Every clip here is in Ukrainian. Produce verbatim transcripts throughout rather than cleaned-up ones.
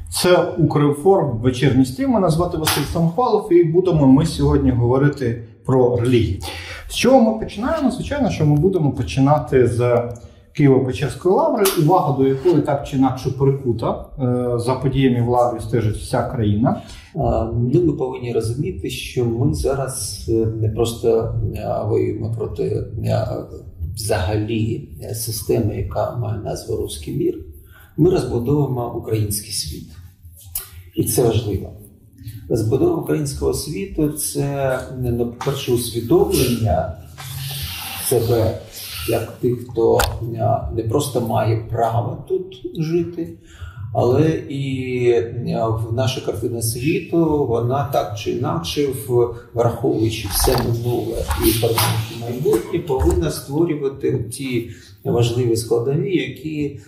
Це Укрінформ, вечірній стрім. Мене звати Василь Самохвалов, і будемо ми сьогодні говорити про релігію. З чого ми починаємо? Звичайно, що ми будемо починати з Києво-Печерської лаври, увага до якої так чи інакше прикута. За подіями в лаврі стежить вся країна. Ну, ми повинні розуміти, що ми зараз не просто воюємо проти взагалі системи, яка має назву «Руський мір». Ми розбудовуємо український світ. І це важливо. Розбудова українського світу – це, по-перше, усвідомлення себе як тих, хто не просто має право тут жити, але і в наша картина світу, вона так чи інакше, враховуючи все минуле і формуючи майбутнє, повинна створювати ті важливі складові, які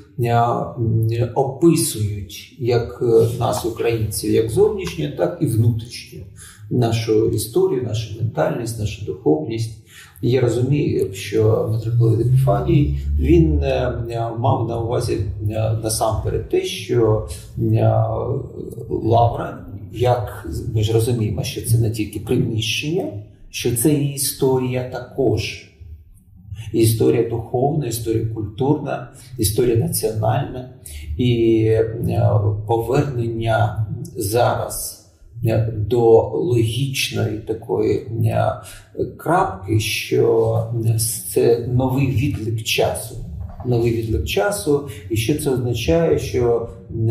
описують як нас, українців, як зовнішньо, так і внутрішньо. Нашу історію, нашу ментальність, нашу духовність. Я розумію, що митрополит Епіфаній, він мав на увазі насамперед те, що лавра, як ми ж розуміємо, що це не тільки приміщення, що це і історія також. Історія духовна, історія культурна, історія національна. І повернення зараз до логічної такої крапки, що це новий відлік часу. Новий відлік часу. І що це означає, що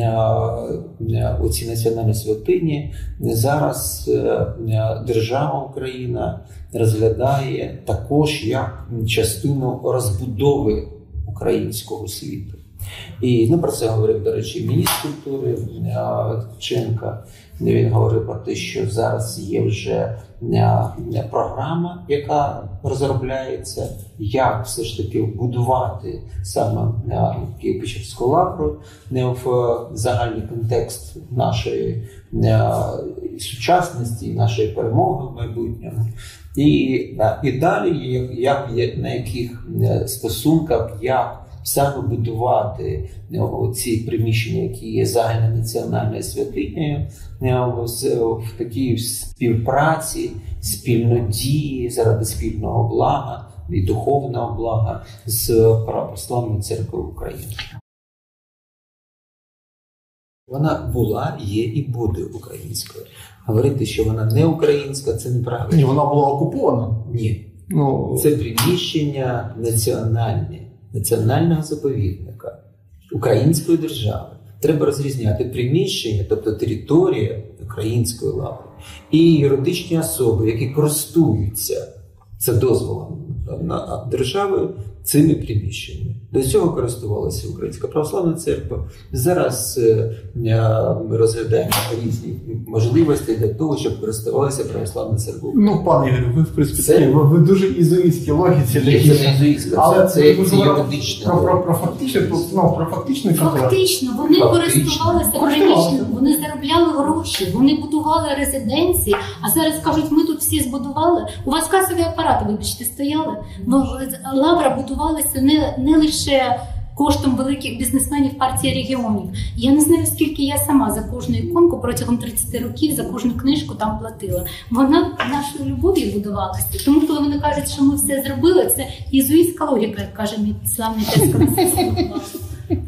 оці національні святині зараз держава Україна розглядає також як частину розбудови українського світу. І ну, про це говорив, до речі, міністр культури Ткаченка. Він говорив про те, що зараз є вже програма, яка розробляється, як все ж таки вбудувати саме Києво-Печерську лавру в загальний контекст нашої сучасності, нашої перемоги в майбутньому. І, і далі, як, на яких стосунках, як саме будувати ці приміщення, які є загальнонаціональною святинею, в такій співпраці, спільнодії заради спільного блага і духовного блага з Православною церквою України. Вона була, є і буде українською. Говорити, що вона не українська, це неправильно. Ні, вона була окупована. Ні. Ну... Це приміщення національне, національного заповідника української держави. Треба розрізняти приміщення, тобто територія української лаври, і юридичні особи, які користуються це дозволом на держави цими приміщеннями. До цього користувалася Українська Православна Церква. Зараз ми розглядаємо різні можливості для того, щоб користувалася Православна Церква. Ну, пане Ігорю, ви в принципі, це... ви, ви дуже ізуїстські логіці. Це не ізуїстська, але це, це, це юридично. Про, про, про, фактично, ну, про фактичний контракт. Фактично, вони користувалися приміщенням, вони заробляли гроші, вони будували резиденції, а зараз кажуть, ми тут всі збудували. У вас касові апарати, вибачте, стояли. Лавра будувалася не, не лише коштом великих бізнесменів партії регіонів. Я не знаю, скільки я сама за кожну іконку протягом тридцяти років за кожну книжку там платила. Вона нашою любов'ю будувалася. Тому, коли вони кажуть, що ми все зробили, це єзуїтська логіка, як каже мій славний тесть.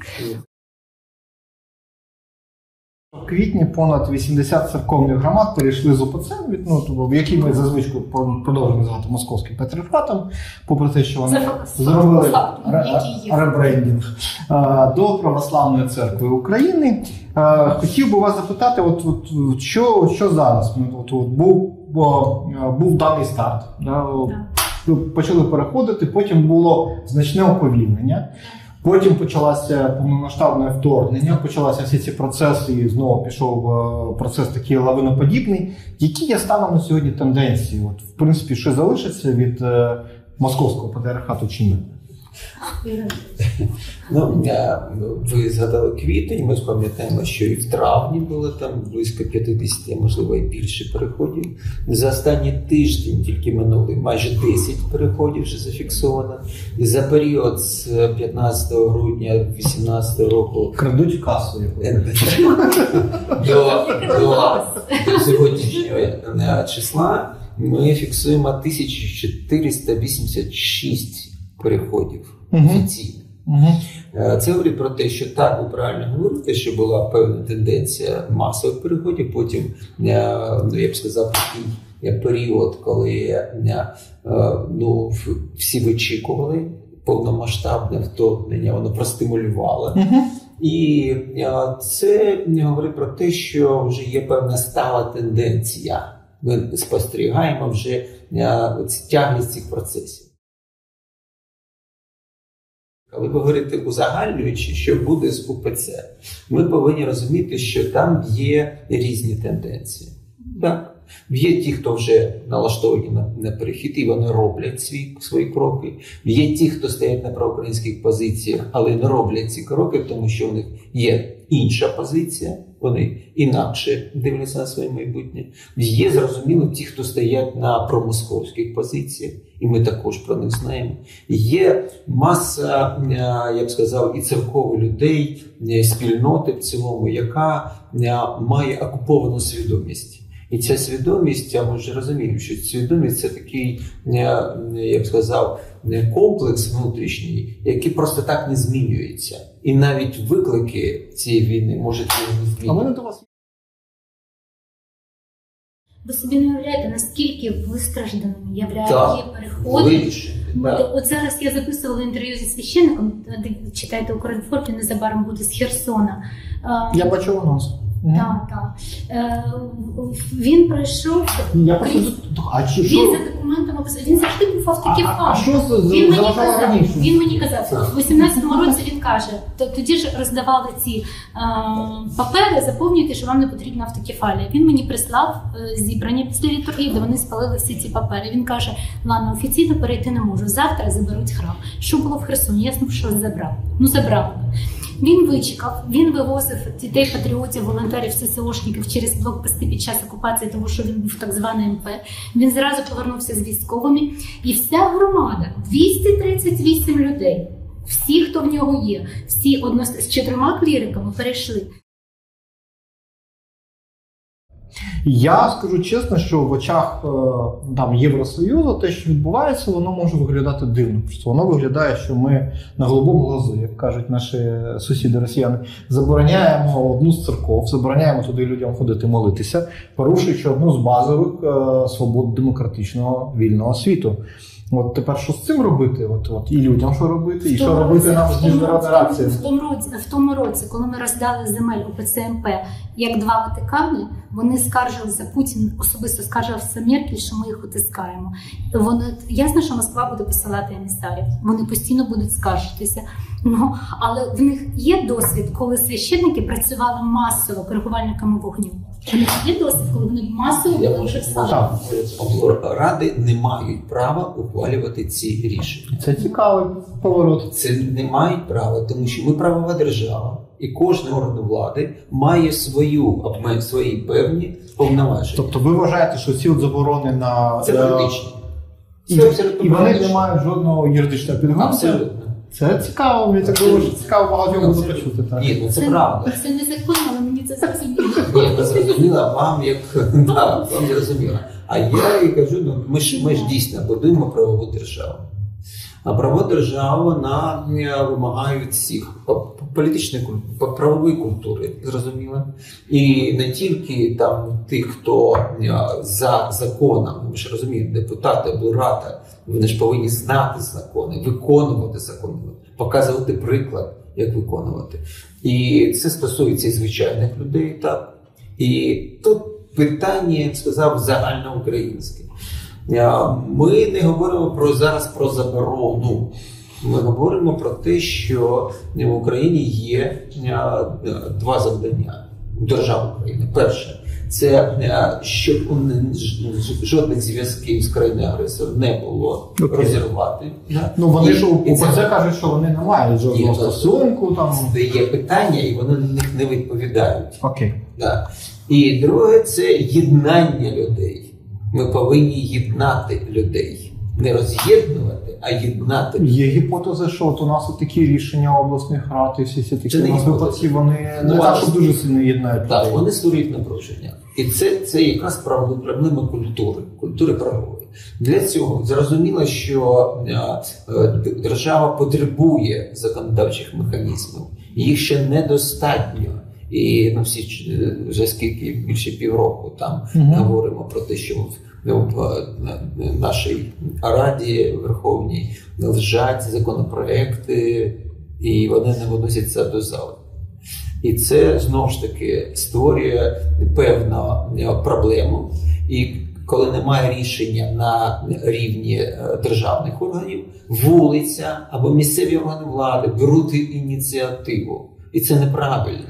В квітні понад вісімдесят церковних громад перейшли з УПЦ, ну, в якій ми зазвичай продовжуємо називати московським патріархатом, попри те, що вони зробили ребрендінг, до Православної церкви України. Хотів би вас запитати, от, от, що, що зараз? От, от, був, був даний старт, да? Почали переходити, потім було значне уповільнення. Потім почалося повномасштабне вторгнення, почалися всі ці процеси, і знову пішов процес такий лавиноподібний. Які є станом на сьогодні тенденції? От, в принципі, що залишиться від е, московського патріархату чи ні? Ну, ви згадали квітень, ми пам'ятаємо, що і в травні було там близько п'ятдесят, а можливо і більше переходів. За останній тиждень тільки минулий майже десять переходів вже зафіксовано. І за період з п'ятнадцятого грудня вісімнадцятого року крадуть касу. до, до, до сьогоднішнього числа ми фіксуємо тисяча чотириста вісімдесят шість переходів офіційно. Uh-huh. Це говорить про те, що так, ви правильно говорите, що була певна тенденція масових переходів, потім, ну, я б сказав, такий період, коли ну, всі вичікували повномасштабне вторгнення, воно простимулювало. Uh-huh. І це говорить про те, що вже є певна стала тенденція. Ми спостерігаємо вже тяглість цих процесів. Коли ви говорите узагальнюючи, що буде з УПЦ, ми повинні розуміти, що там є різні тенденції. Так. Є ті, хто вже налаштовані на, на перехід, і вони роблять свої, свої кроки. Є ті, хто стоять на проукраїнських позиціях, але не роблять ці кроки, тому що у них є інша позиція, вони інакше дивляться на своє майбутнє. Є, зрозуміло, ті, хто стоять на промосковських позиціях, і ми також про них знаємо. Є маса, я б сказав, і церкових людей, спільноти в цілому, яка має окуповану свідомість. І ця свідомість, ми вже розуміємо, що свідомість – це такий, я б сказав, комплекс внутрішній, який просто так не змінюється. І навіть виклики цієї війни можуть не змінювати. А мене до вас. Ви собі не уявляєте, наскільки вистражданими являють переходи. Вирішення. От, от зараз я записувала інтерв'ю зі священником, читайте «Укрінформ», незабаром буде з Херсона. Я бачу анонс. Так, так. Е, він пройшов. Я просто... А чи, він що? за документами описав. Він завжди був автокефалом. А, а що він, мені заважало казав, раніше? він мені казав, у вісімнадцятому році він каже, тоді ж роздавали ці е, папери, заповнюйте, що вам не потрібна автокефалія. Він мені прислав е, зібрання після літургії, де вони спалили всі ці папери. Він каже, ладно, офіційно перейти не можу, завтра заберуть храм. Що було в Херсоні? Ясно, що забрав. Ну, забрав. Він вичекав, він вивозив дітей-патріотів, волонтерів, ССОшників через блокпости під час окупації, тому що він був так званий ем пе. Він зразу повернувся з військовими. І вся громада, двісті тридцять вісім людей, всі, хто в нього є, всі одно з чотирма кліриками перейшли. Я скажу чесно, що в очах там, Євросоюзу те, що відбувається, воно може виглядати дивно. Просто воно виглядає, що ми на голубому глазу, як кажуть наші сусіди-росіяни, забороняємо одну з церков, забороняємо туди людям ходити молитися, порушуючи одну з базових е, свобод демократичного вільного світу. От тепер що з цим робити? От, от, і людям що робити, і що робити нам з міжнародною реакцією? В тому році, в тому році, коли ми роздали земель УПЦ ем пе як два Ватикани, вони скаржилися, Путін особисто скаржився Меркель, що ми їх утискаємо. Вони, ясно, що Москва буде посилати емісарів, вони постійно будуть скаржитися. Ну, але в них є досвід, коли священники працювали масово коригувальниками вогню. У них є досвід, коли вони масово були вже всаджені. Ради не мають права ухвалювати ці рішення. Це цікавий поворот. Це не мають права, тому що ми правова держава, і кожен орган влади має свою, свої певні повноваження. Тобто ви вважаєте, що ці от заборони на... Це політичні. І, і вони не мають жодного юридичного підґрунтя? Абсолютно. Це цікаво, мені так було, що цікаво багатьом буде почути. Так. Ні, ну це, це правда. Це не закон, але мені це зрозуміло. Ні, це зрозуміло вам, як да, вам зрозуміло. А я і кажу, ну ми ж, ми ж дійсно будуємо правову державу. А правова держава, вона вимагає всіх політичної культури, правової культури, зрозуміло. І не тільки там тих, хто за законом, ми ж розуміємо, депутати або рада, вони ж повинні знати закони, виконувати закони, показувати приклад, як виконувати. І це стосується і звичайних людей, так. І тут питання, я б сказав, загальноукраїнське. Ми не говоримо про зараз про заборону. Ми говоримо про те, що в Україні є два завдання. держав України. Перше, це щоб жодних зв'язків з країною-агресором не було, okay. розірвати. Ну вони і, ж у це... це кажуть, що вони не мають жодного стосунку. Там... Є питання, і вони на них не відповідають. Okay. Да. І друге, це єднання людей. Ми повинні єднати людей. Не роз'єднувати, а єднати. Є гіпотеза, що от у нас от такі рішення обласних рад і всі ці такі випадки, вони ну, не так, що дуже сильно єднають. Так, людей. Вони створюють напруження. І це, це якраз проблема культури, культури правової. Для цього зрозуміло, що держава потребує законодавчих механізмів. Їх ще недостатньо. І ну, всі вже скільки, більше півроку там uh-huh. говоримо про те, що в нашій Раді Верховній лежать законопроекти, і вони не виносяться до зали. І це, знову ж таки, створює певну проблему. І коли немає рішення на рівні державних органів, вулиця або місцеві органи влади беруть ініціативу. І це неправильно.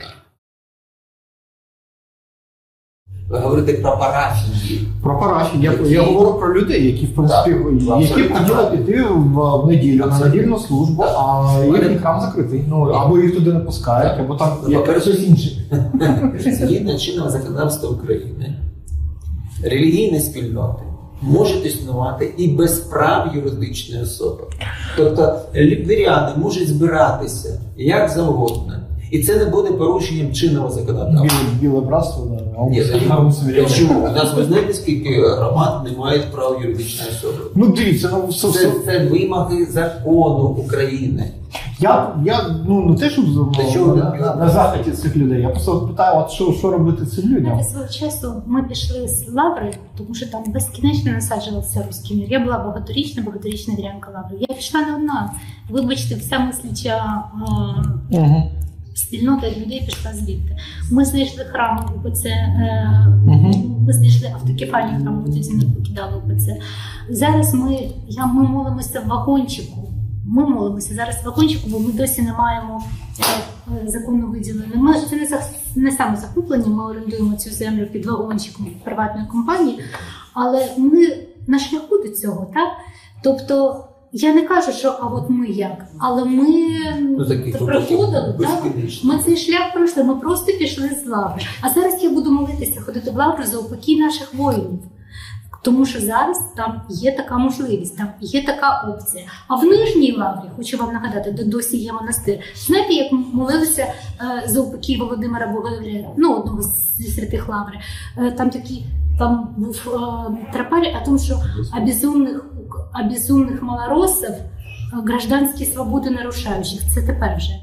Ви говорите про парафії. Про парафії. Я, я говорю про людей, які, в принципі, так, які хотіли піти в, в неділю на недільну службу, а їхній храм закритий. Ну, або їх туди не пускають, або там щось інше. Згідно чинного законодавства України, релігійні спільноти можуть існувати і без прав юридичної особи. Тобто віряни можуть збиратися як завгодно. І це не буде порушенням чинного законодавства. Біле, біле братство, да. Ні, чому? У нас, ви знаєте, скільки громад не мають прав юридичної особи? Ну, дивіться, ну, все, це, все. це вимоги закону України. Я, я ну, не те, щоб чого, на, на, на захисті цих людей. Я просто питаю, от що, що робити цим людям? Свого часу ми пішли з Лаври, тому що там безкінечно насаджувався руський мір. Я була багаторічна, багаторічна вірянка Лаври. Я пішла не одна. Вибачте, вся мисляча е, угу. спільнота людей пішла звідти. Ми знайшли храми УПЦ, е, угу. ми знайшли автокефальні храми, тоді не покидали УПЦ. Зараз ми, я, ми молимося в вагончику. Ми молимося зараз в вагончику, бо ми досі не маємо е, законно виділення. Ми, це не, не саме закуплення, ми орендуємо цю землю під вагончиком приватної компанії, але ми на шляху до цього, так? Тобто, я не кажу, що а от ми як, але ми ну, приходили, так? Ми цей шлях пройшли, ми просто пішли з Лаври. А зараз я буду молитися, ходити в Лавру за упокій наших воїнів. Тому що зараз там є така можливість, там є така опція. А в Нижній Лаврі, хочу вам нагадати, де досі є монастир. Знаєте, як молилися е, за упокій Володимира Богоявленського, ну, одного зі святих Лаври. Е, там такі, там був е, тропарь о том, що о безумних, о безумних малоросів, гражданські свободи нарушаючих. Це тепер вже.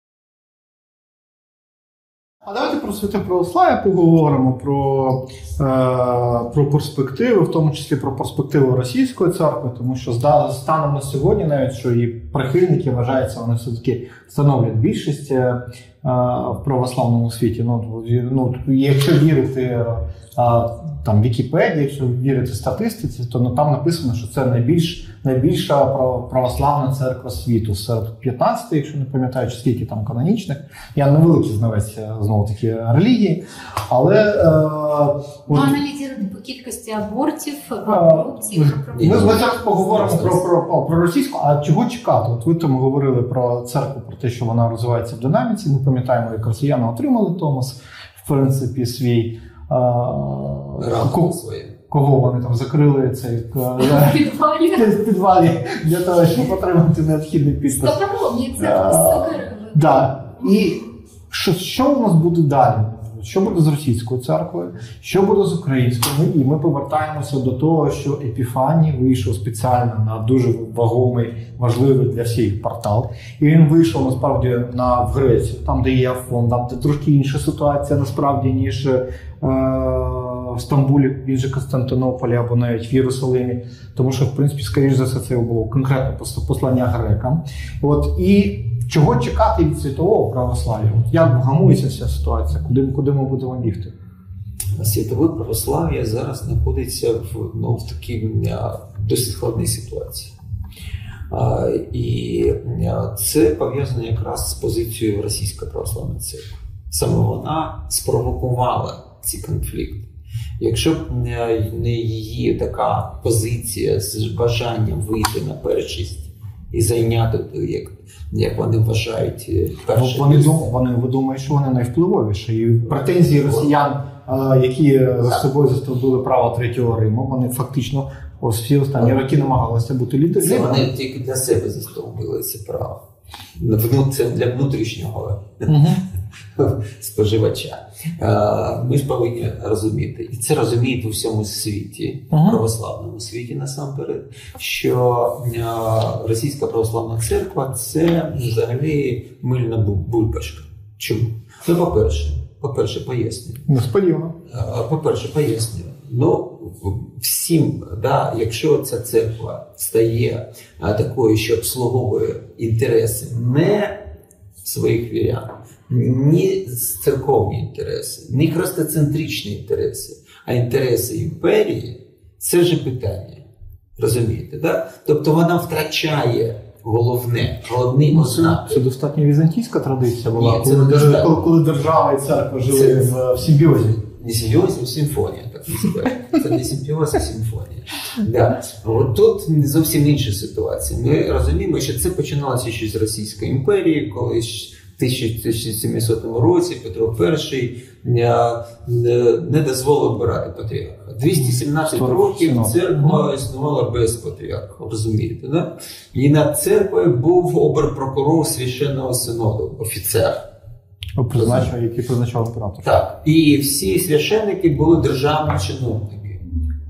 А давайте про святе православ'я поговоримо, про, е, про перспективи, в тому числі про перспективи Російської церкви, тому що станом на сьогодні навіть, що і прихильники, вважаються, вони все-таки становлять більшість е, в православному світі. Ну, ну, якщо вірити е, там, Вікіпедії, якщо вірити статистиці, то ну, там написано, що це найбільш, найбільша православна церква світу. Серед п'ятнадцяти, якщо не пам'ятаю, чи скільки там канонічних. Я не великий знавець, знову таки, релігії, але... Е, ну, аналізувати по кількості абортів, корупції... Ми, ми зараз поговоримо про, про, про, про російську, а чого чекати? От ви там говорили про церкву, про те, що вона розвивається в динаміці. Ми пам'ятаємо, як росіяни отримали Томос, в принципі, свій... Кого, кого вони там закрили цей в підвалі. в підвалі для того, щоб отримати необхідний підпис. Да. І що, що у нас буде далі? Що буде з російською церквою? Що буде з українською? І ми повертаємося до того, що Епіфаній вийшов спеціально на дуже вагомий, важливий для всіх портал. І він вийшов насправді на в Грецію, там де є Афон, там де трошки інша ситуація насправді, ніж е, в Стамбулі, він же Константинополі або навіть в Єрусалимі. Тому що, в принципі, скоріш за все, це було конкретне послання грекам. От, і чого чекати від світового православ'я? От як вгамується вся ситуація? Куди, куди ми будемо бігти? Світове православ'я зараз знаходиться в, ну, в такій досить складній ситуації. А, і це пов'язано якраз з позицією Російської православної церкви. Саме вона спровокувала ці конфлікти. Якщо б не її така позиція з бажанням вийти на першість і зайняти, як, як вони вважають, перше. Вони, вони, ви думаєте, що вони найвпливовіші. І претензії росіян, які за собою застовбили право Третього Риму, вони фактично ось всі останні роки намагалися бути лідерами. Це вони тільки для себе застовбили це право. Це для внутрішнього uh-huh. споживача. Ми ж повинні розуміти, і це розуміють у всьому світі, uh-huh. православному світі насамперед, що Російська православна церква – це взагалі мильна бульбашка. Чому? Ну, по-перше, по-перше, пояснюю. Несподівано. По-перше, пояснюю. Ну, всім, да, якщо ця церква стає а, такою, що обслуговує інтереси не своїх вірян, ні церковні інтереси, ні хрестоцентричні інтереси, а інтереси імперії, це вже питання. Розумієте, да? Тобто вона втрачає головне, головний ну, ознак. Це, це достатньо візантійська традиція була, Ні, коли, держ... коли, коли держава і церква жили це... в, в симбіозі. Не симбіоз, а симфонія, так називається. Це не симбіоз, а симфонія. Да. От тут зовсім інша ситуація. Ми розуміємо, що це починалося ще з Російської імперії, коли в тисяча сімсотому році Петро І не дозволив обирати патріарха. двісті сімнадцять років церква існувала без патріарха, розумієте, да? І над церквою був оберпрокурор Священного Синоду, офіцер. Призначив, який призначав імператор. Так. І всі священники були державні чиновники.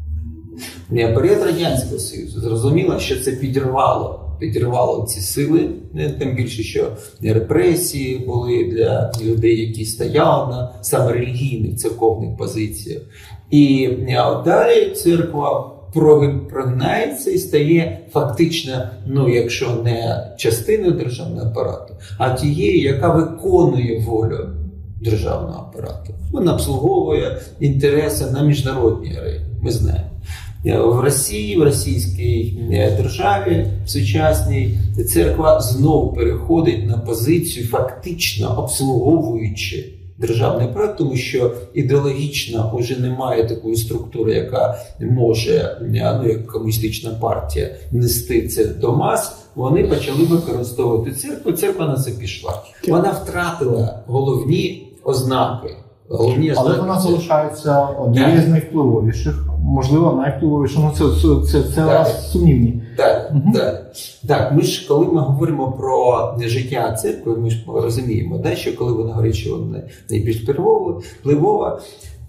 Період Радянського Союзу зрозуміло, що це підірвало, підірвало ці сили, тим більше, що репресії були для людей, які стояли на саме релігійних церковних позиціях. І далі церква прогинається і стає фактично, ну, якщо не частиною державного апарату, а тією, яка виконує волю державного апарату. Вона обслуговує інтереси на міжнародній арені, ми знаємо. В Росії, в російській державі сучасній церква знову переходить на позицію фактично обслуговуючи державний апарат, тому що ідеологічно вже немає такої структури, яка може, ну, як комуністична партія, нести це до мас. Вони почали використовувати церкву, церква на це пішла. Вона втратила головні ознаки. Головні Але ознаки вона це... залишається однією з найвпливовіших, можливо, найвпливовіших. Ну, це, це, це, це раз сумнівні. Так, угу. так. Так, ми ж, коли ми говоримо про життя церкви, ми ж розуміємо, да, що коли вона говорить, що вона найбільш впливова,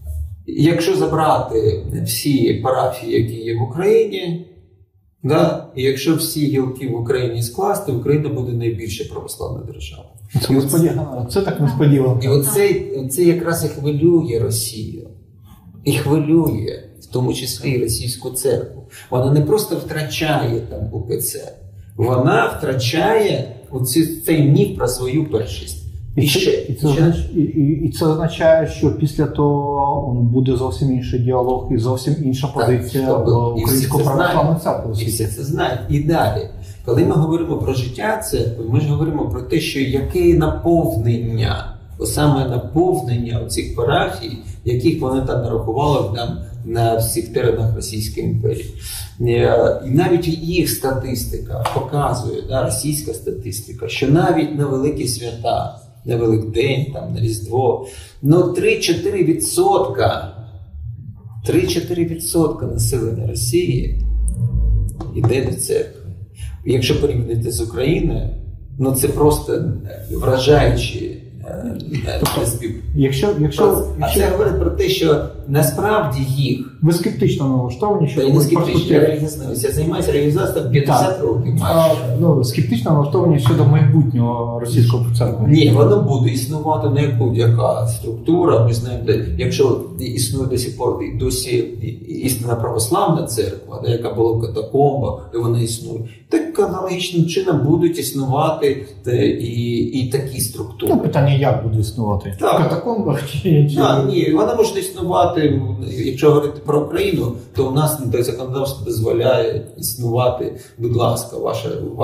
якщо забрати всі парафії, які є в Україні, да, і якщо всі гілки в Україні скласти, Україна буде найбільша православна держава. Це несподівано. Це так несподівано. І оце, це якраз і хвилює Росію. І хвилює, в тому числі і російську церкву. Вона не просто втрачає там УПЦ, вона втрачає оці, цей міф про свою першість. І, і, ще, і, це, ще... і, і, і це означає, що після того буде зовсім інший діалог і зовсім інша позиція так, Української православної церкви. І всі це знають. І далі, коли ми говоримо про життя церкви, ми ж говоримо про те, що яке наповнення, саме наповнення цих парафій, яких вони там нарахували там на всіх теренах Російської імперії. І навіть їх статистика показує, да, російська статистика, що навіть на великі свята, на Великдень, там, на Різдво, ну три-чотири відсотка, три-чотири відсотка населення Росії йде до церкви. Якщо порівняти з Україною, ну це просто вражаючі. Якщо, якщо, а якщо... це говорить про те, що насправді їх... Ви скептично налаштовані, що... Я не скептично, я релігізнавець. Я займаюся релігізнавством п'ятдесят років майже. Ну, скептично налаштовані щодо майбутнього російського церкви. Ні, воно буде існувати не як будь-яка структура. Ми знаємо, якщо існує до сих пор досі істинна православна церква, яка була в катакомбах, і вона існує, так аналогічним чином будуть існувати і, і такі структури. Ну, питання, як буде існувати? Так. В катакомбах чи... А, ні, вона може існувати, якщо говорити про Україну, то у нас законодавство дозволяє існувати, будь ласка, ваше, ваш,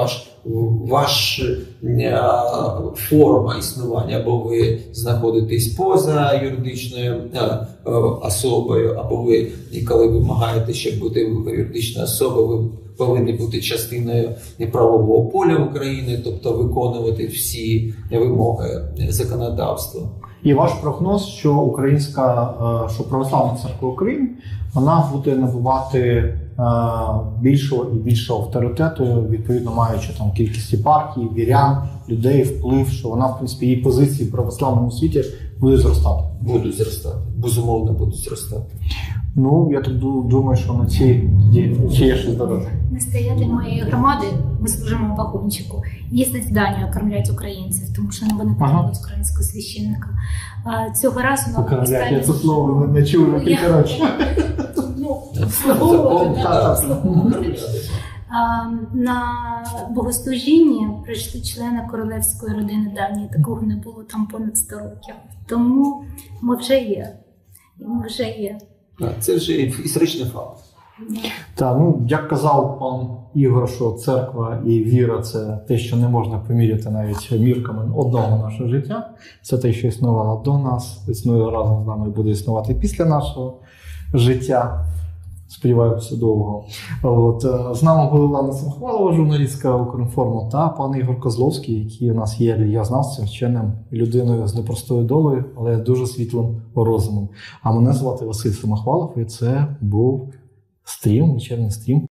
ваша форма існування, або ви знаходитесь поза юридичною особою, або ви, коли вимагаєте, щоб бути юридичною особою, ви повинні бути частиною правового поля України, тобто виконувати всі вимоги законодавства. І ваш прогноз, що українська, що православна церква України, вона буде набувати більшого і більшого авторитету, відповідно маючи там кількість єпархій, вірян, людей, вплив, що вона, в принципі, її позиції в православному світі буде зростати. Будуть зростати, безумовно будуть зростати. Ну, я так думаю, що на цій чи є щось додати. Настоятель моєї громади, ми служимо в вагончику, їздить в Данію, кормлять українців, тому що вони потребують українського священника. А, цього разу на Покормлять, я це слово не чув вже кілька років. Ну, обслуговувати, так, обслуговувати. На богослужіння прийшли члени королевської родини Данії, такого не було там понад сто років. Тому ми вже є, ми вже є. Це вже історичний факт. Так, ну, як казав пан Ігор, що церква і віра – це те, що не можна поміряти навіть мірками одного нашого життя. Це те, що існувало до нас, існує разом з нами і буде існувати після нашого життя. Сподіваюся, довго. От, з нами була Лана Самохвалова, журналістка Укрінформу, та пан Ігор Козловський, який у нас є релігієзнавцем, вченим, людиною з непростою долею, але дуже світлим розумом. А мене звати Василь Самохвалов, і це був стрім, вечірній стрім